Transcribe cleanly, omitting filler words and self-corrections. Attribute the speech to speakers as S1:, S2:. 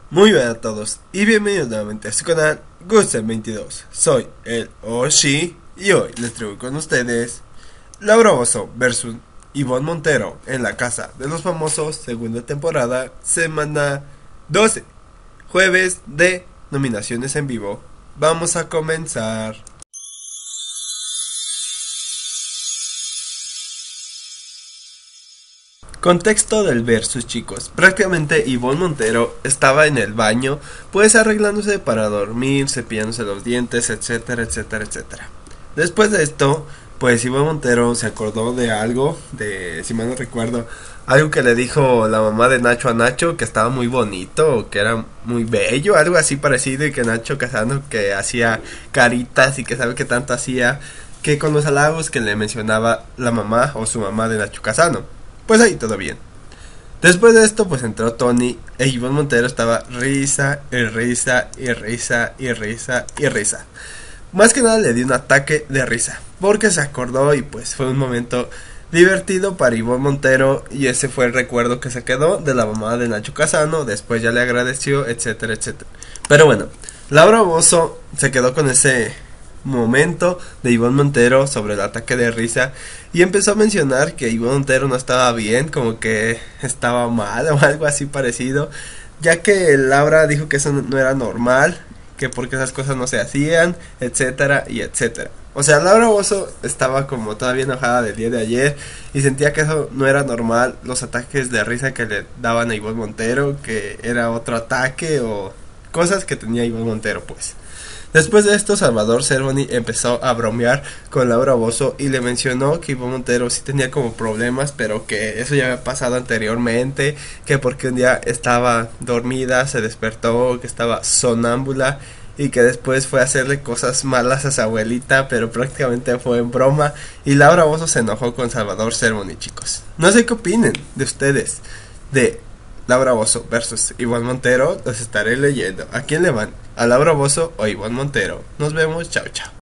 S1: Muy bien a todos y bienvenidos nuevamente a su canal Gusten22. Soy el Oshi y hoy les traigo con ustedes Laura Bozzo versus Ivonne Montero en la Casa de los Famosos, segunda temporada, semana 12, jueves de nominaciones en vivo. Vamos a comenzar. Contexto del versus, chicos. Prácticamente Ivonne Montero estaba en el baño, pues arreglándose para dormir, cepillándose los dientes, etcétera, etcétera, etcétera. Después de esto, pues Ivonne Montero se acordó de algo, si mal no recuerdo, algo que le dijo la mamá de Nacho a Nacho, que estaba muy bonito, que era muy bello, algo así parecido, y que Nacho Casano que hacía caritas y que sabe que tanto hacía, que con los halagos que le mencionaba la mamá o su mamá de Nacho Casano. Pues ahí todo bien. Después de esto, pues entró Tony e Ivonne Montero estaba risa y risa y risa y risa y risa. Más que nada le dio un ataque de risa, porque se acordó y pues fue un momento divertido para Ivonne Montero y ese fue el recuerdo que se quedó de la mamá de Nacho Casano. Después ya le agradeció, etcétera, etcétera. Pero bueno, Laura Bozzo se quedó con ese momento de Ivonne Montero sobre el ataque de risa y empezó a mencionar que Ivonne Montero no estaba bien, como que estaba mal o algo así parecido, ya que Laura dijo que eso no era normal, que porque esas cosas no se hacían, etcétera y etcétera. O sea, Laura Bozzo estaba como todavía enojada del día de ayer y sentía que eso no era normal, los ataques de risa que le daban a Ivonne Montero, que era otro ataque o cosas que tenía Ivonne Montero, pues. Después de esto, Salvador Cervoni empezó a bromear con Laura Bozzo y le mencionó que Ivonne Montero sí tenía como problemas, pero que eso ya había pasado anteriormente, que porque un día estaba dormida, se despertó, que estaba sonámbula y que después fue a hacerle cosas malas a su abuelita, pero prácticamente fue en broma, y Laura Bozzo se enojó con Salvador Cervoni, chicos. No sé qué opinen de ustedes, de Laura Bozzo versus Ivonne Montero. Los estaré leyendo. ¿A quién le van? ¿A Laura Bozzo o Ivonne Montero? Nos vemos, chao chao.